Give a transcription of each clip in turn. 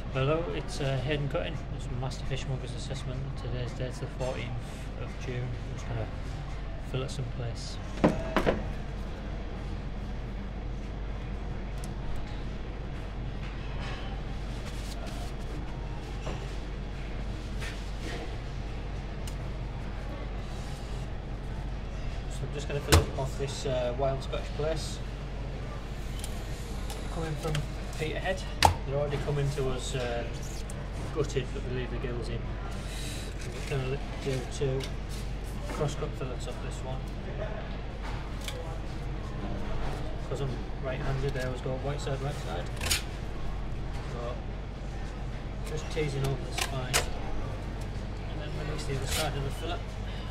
Hello, it's Hayden Cutting. It's Master Fishmongers assessment. Today's date's the 14th of June. I'm just going to fillet some plaice. So I'm just going to fillet off this wild Scottish plaice. Coming from Peterhead. They're already coming to us gutted, but we leave the gills in. We're going to do two cross-cut fillets off this one. Because I'm right-handed, I always go right side, right side. So, just teasing over the spine, and then release the other side of the fillet.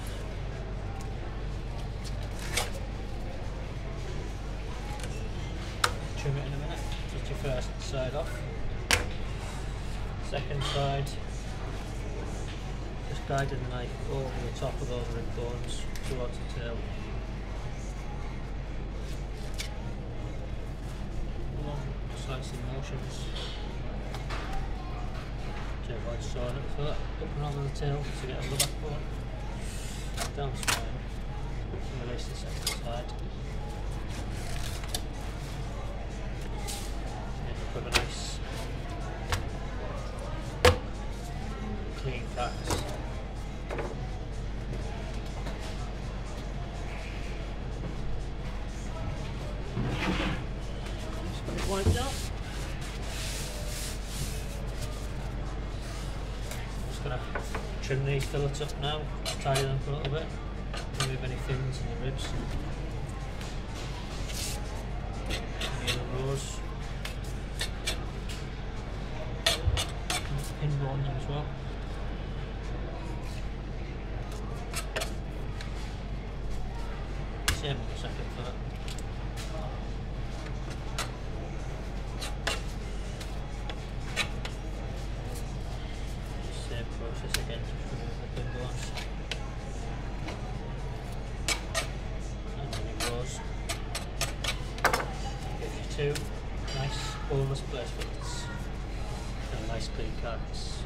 Trim it in a minute. Just your first side off. Second side, just guiding the knife over the top of those rib bones towards the tail. Long slicing motions to avoid sawing at the fillet, up and over the tail to get over the backbone, down the spine, and release the second side. End up with a nice clean carcass. Just got it wiped out. Just gonna trim these fillets up now, tidy them up a little bit, remove any fins in the ribs. Any of the rows. Pin bone them as well. Same on the second fillet. Same process again, just remove the pin bones. And then it goes. Get you two nice boneless plaice fillets and a nice clean carcass.